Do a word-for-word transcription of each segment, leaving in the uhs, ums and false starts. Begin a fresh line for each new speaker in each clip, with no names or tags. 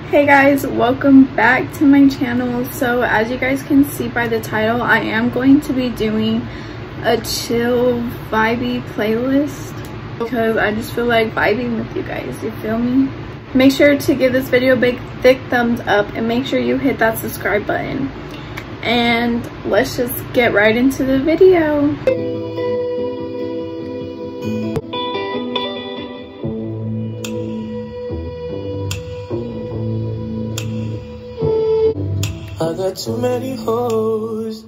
Hey guys, welcome back to my channel. So as you guys can see by the title, I am going to be doing a chill vibey playlist because I just feel like vibing with you guys, you feel me? Make sure to give this video a big thick thumbs up and make sure you hit that subscribe button, and let's just get right into the video.
I got too many hoes,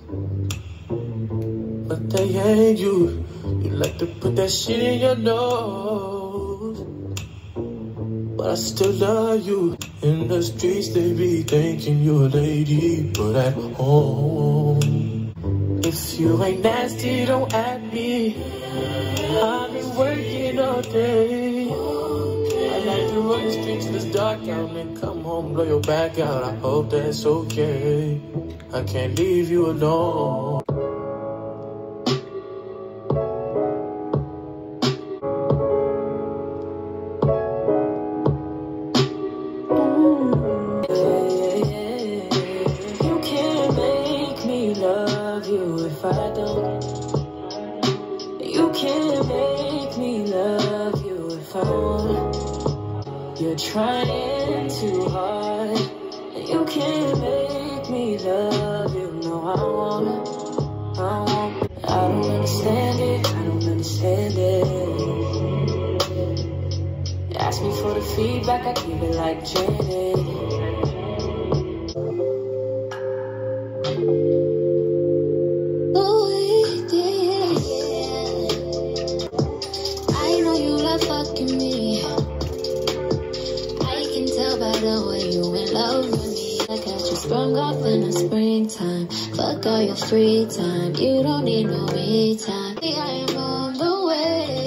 but they ain't you. You like to put that shit in your nose, but I still love you. In the streets they be thinking you a lady, but at home, if you ain't nasty, don't at me. I've been working all day. I like to run the streets till it's dark out and come home, blow your back out. I hope that's okay. I can't leave you alone. You can't make me love you if I don't. You can't make me love you if I don't. You're trying too hard, and you can't make me love you. No, I wanna, I won't. I don't understand it, I don't understand it. Ask me for the feedback, I give it like Janet.
Oh, yeah, yeah. I know you love fucking me. By the way you in love with me, I got you sprung off in the springtime. Fuck all your free time, you don't need no me time. I am on the way.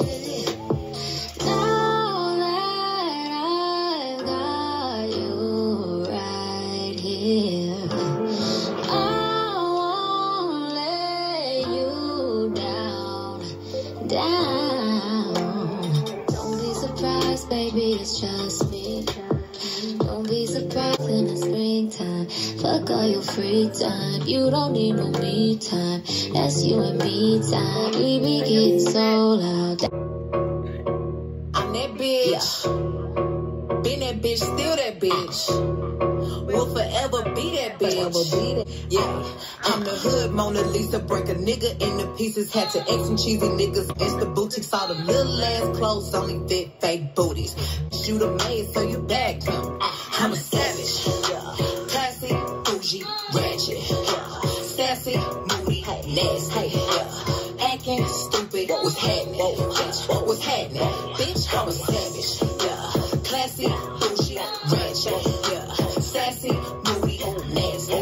Now that I've got you right here, I won't let you down, down. Don't be surprised, baby, it's just me. Don't be surprised in the springtime. Fuck all your free time, you don't need no me time. That's you and me time. We be getting so loud.
I'm that bitch, been that bitch, still that bitch. Will forever be that bitch. Yeah, I'm the hood Mona Lisa, break a nigga into pieces. Had to X and cheesy niggas, it's the boutiques. All the little ass clothes only fit fake booties. Shoot a maid so you back them. I'm a savage, yeah. Classy, bougie, ratchet, yeah. Sassy, moody, nasty, yeah. Acting stupid, what's happening? Bitch, what's happening? Bitch, I'm a savage, yeah. Classy, bougie, ratchet, yeah. Sassy, moody, nasty.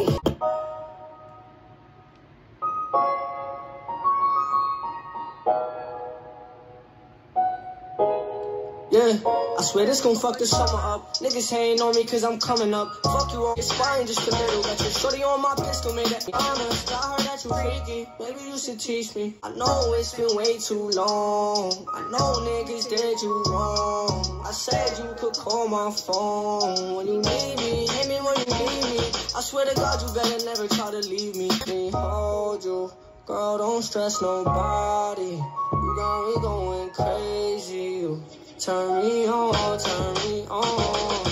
Yeah, I swear this gon' fuck the summer up. Niggas hating on me cause I'm coming up. Fuck you all, it's fine just a little. Got your shorty on my pistol, made that honest. I heard that you freaky, maybe you should teach me. I know it's been way too long. I know niggas did you wrong. I said you could call my phone when you need me. Hit me when you need me. I swear to God you better never try to leave me. Me hold you, girl, don't stress nobody. You got me going crazy. You turn me on, turn me on.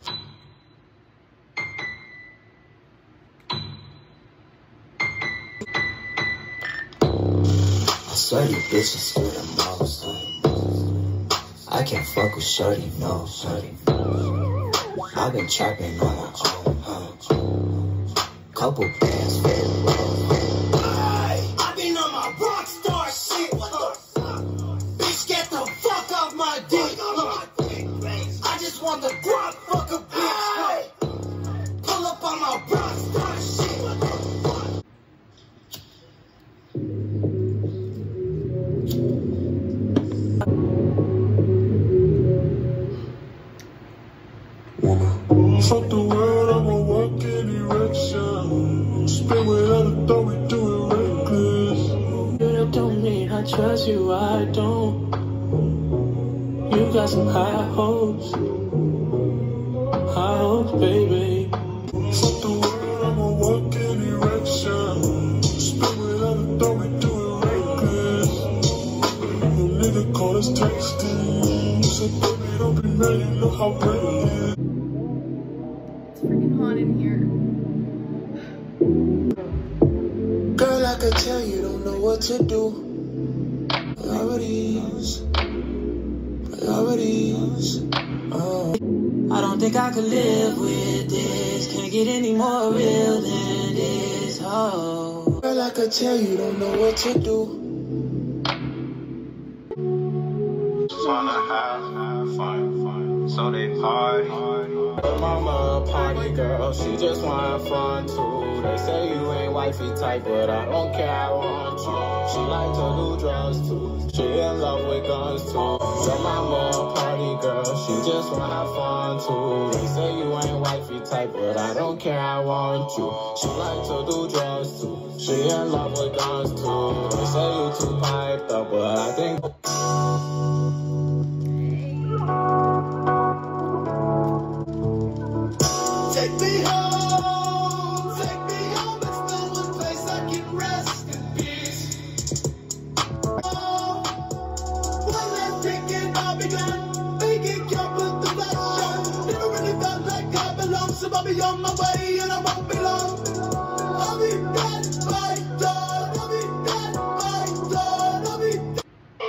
I swear you bitches do the most. I can't fuck with shorty, no, shorty. I've been trapping on my own, huh? Couple bands for the road.
I've been on my rock star shit. Bitch, get the fuck off my dick. I just want the guap, fuck a bitch. Pull up on my rock star shit.
Fuck the world, I'ma walk in direction. Spin without a thought, we do it reckless. You don't mean I trust you, I don't. You got some high hopes. high hopes, baby. Fuck the world, I'ma walk in erection. Spit without a thought, we do it reckless. No nigga call us texting. Said, baby, don't be mad, you know how great it is.
It's freaking hot in here.
Girl, I could tell you don't know what to do. Priorities, priorities. Oh. I don't think I could live with this. Can't get any more real than this. Oh. Girl, I could tell you don't know what to do. Just wanna have, have fun, fun. So they party. Her mama a party girl, she just wanna have fun too. They say you ain't wifey type, but I don't care, I want you. She like to do drugs too. She in love with guns too. Your mama a party girl, she just wanna have fun too. They say you ain't wifey type, but I don't care, I want you. She like to do drugs too. She in love with guns too. They say you too piped up, but I think.
Take me home, take me home, it's the one place I can rest in peace. Oh, one last drink and I'll be gone. Thinking can't put the last shot. Never really felt like I belong, so I'll be on my way and I won't be long. I'll be dead by dawn, I'll be dead by dawn, I'll be dead.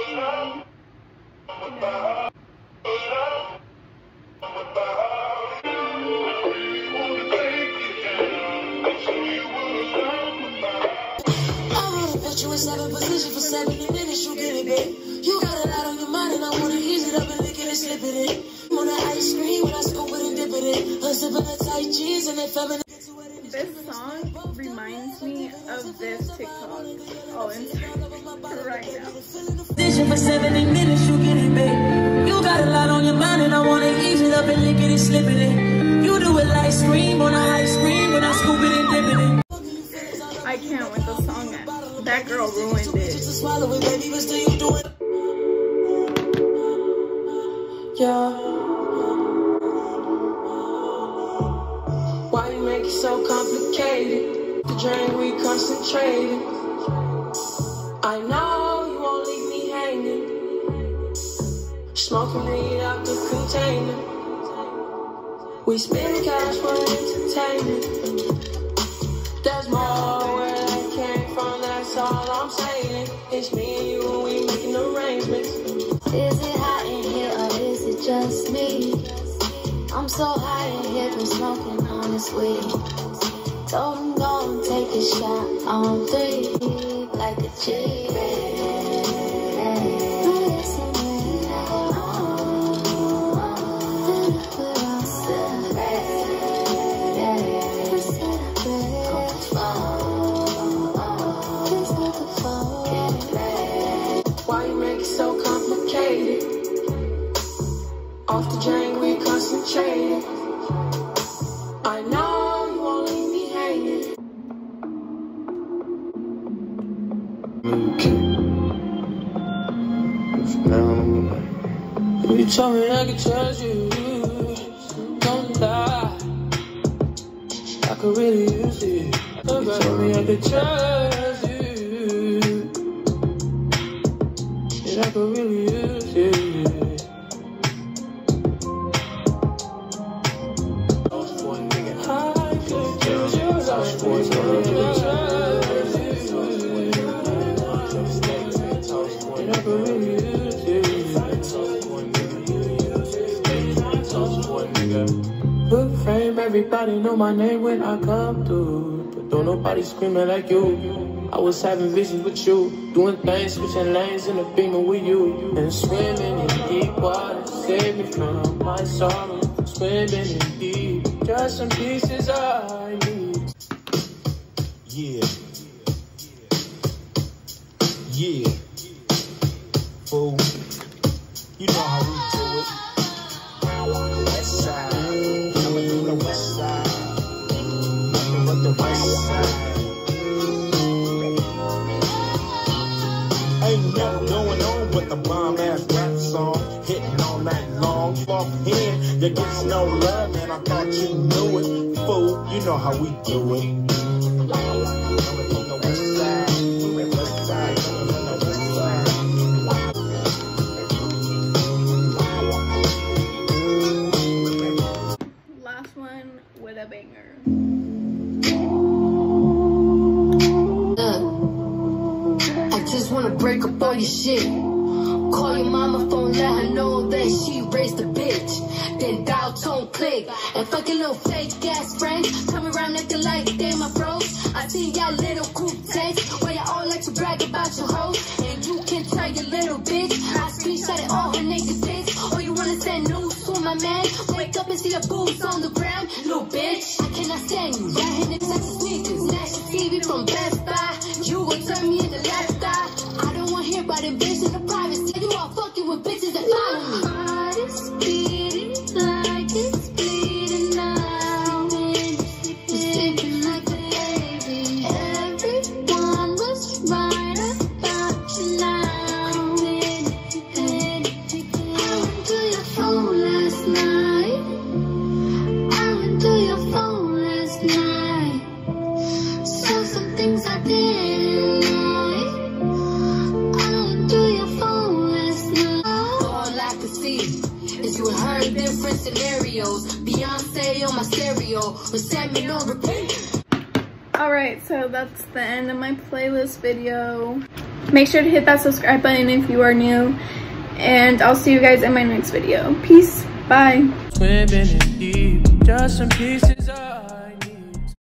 You in seven position for seventy minutes, you get it, babe. You got a lot on your mind and I wanna ease it up and lick it and slip it in. Want the ice cream when I scoop it and dip it in. Unzipping the tight jeans and they feminine.
This song reminds me of this TikTok. Oh, inside right now.
Position for seventy minutes, you get it, babe. You got a lot on your mind and I wanna ease it up and lick it and slip it in. You do it like scream on the ice cream when I scoop it and dip it in.
I can't with the song. That girl ruined it.
Yeah. Why you make it so complicated? The drain we concentrated. I know you won't leave me hanging. Smoking weed out the container. We spend cash for entertainment. There's more where that came from, that's all I'm saying. It's me and you and we making arrangements.
Is it hot in here or is it just me? I'm so high in here from smoking on this weed. Told him go and take a shot on three, like a G.
Why you make it so complicated? Off the drain, we concentrated. I know you won't leave me hanging. You told me I could trust you. Don't lie. I could really use it. You told me I could trust you. I could really use it. I could use you. I could really use it. Good frame, everybody know my name when I come through. But don't nobody screaming like you. I was having visions with you, doing things, switching lanes in the Beamer with you, and swimming in deep water, save me from my sorrow. Swimming in deep, just some pieces I need.
Yeah, yeah, fool. You know how we do it. West side, coming through the west side, nothing but the west side. Ain't nothing going on but the bomb ass rap song, hitting all night long. Off here, you get no love, man. I thought you know it. Fool, you know how we do it.
Last one with a banger.
I just wanna break up all your shit. Call your mama phone, let her know that she raised a bitch. Then dial tone click and fucking little fake ass friends come around acting like they my bros. I seen y'all little cool texts where y'all all like to brag about your hoes, and you can tell your little bitch I screenshotted all her niggas pics. Or you wanna send news to my man? Wake up and see your boobs on the ground, little bitch. I cannot stand you. Right hand in Texas sneakers, national T V from Best Buy. You gon' turn me in the left eye. I don't wanna hear about invasion of privacy. You all fucking with bitches that follow me. My heart is beating like it's bleeding now. Sleeping like a baby. Everyone was right about you now. I went to your phone last night. I went to your phone last night. Saw some things I didn't like. I went to your phone last night. All I could see is you and her in different scenarios. Beyonce on my stereo was Salmon on repeat.
Alright, so that's the end of my playlist video. Make sure to hit that subscribe button if you are new. And I'll see you guys in my next video. Peace. Bye.
Swimming in deep, just some pieces of